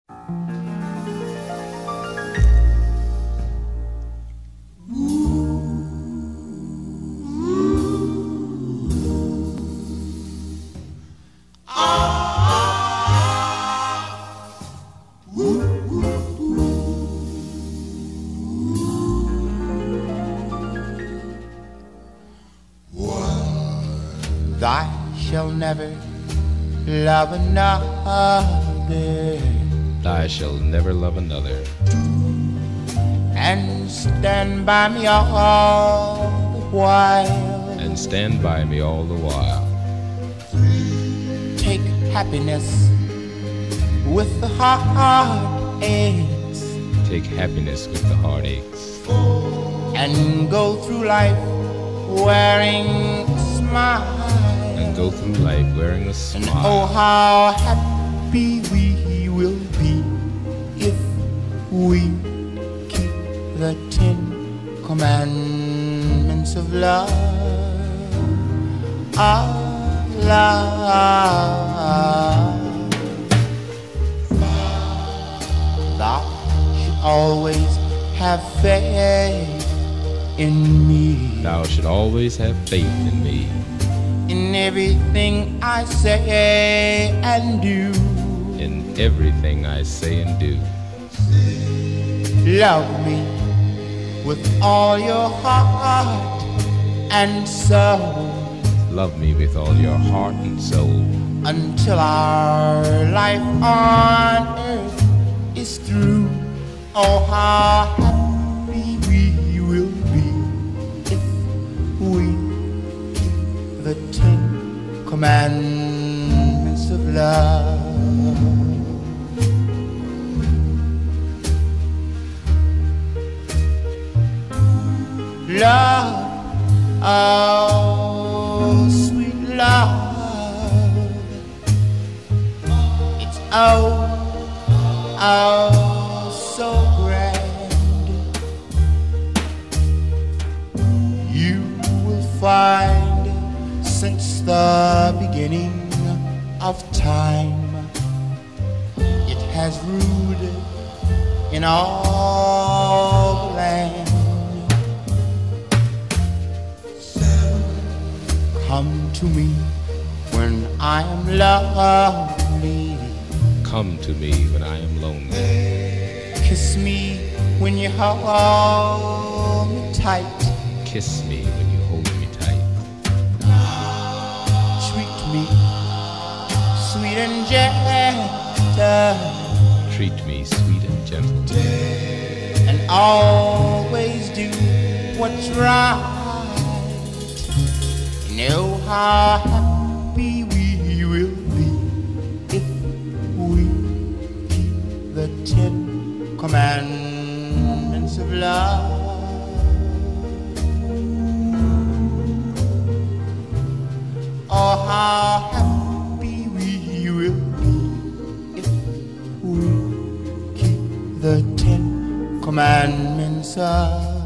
I shall never love another. I shall never love another. And stand by me all the while. And stand by me all the while. Take happiness with the heartaches. Take happiness with the heartaches. And go through life wearing a smile. And go through life wearing a smile. And oh, how happy we will be if we keep the 10 commandments of love. Love. Thou should always have faith in me. Thou should always have faith in me. In everything I say and do. In everything I say and do. Love me with all your heart and soul. Love me with all your heart and soul. Until our life on earth is through. Oh, how happy we will be if we keep the 10 commandments of love. Love, oh sweet love, it's oh so grand. You will find since the beginning of time, it has ruled in all the land. Come to me when I am lonely. Come to me when I am lonely. Kiss me when you hold me tight. Kiss me when you hold me tight. Treat me sweet and gentle. Treat me sweet and gentle. And always do what's right. Know how happy we will be if we keep the 10 commandments of love. Oh, how happy we will be if we keep the 10 commandments of love.